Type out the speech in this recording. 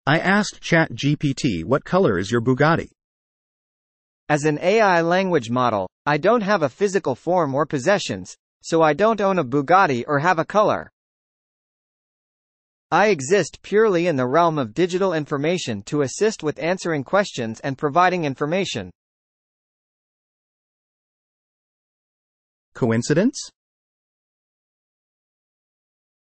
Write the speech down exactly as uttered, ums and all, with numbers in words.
I asked ChatGPT what color is your Bugatti. As an A I language model, I don't have a physical form or possessions, so I don't own a Bugatti or have a color. I exist purely in the realm of digital information to assist with answering questions and providing information. Coincidence?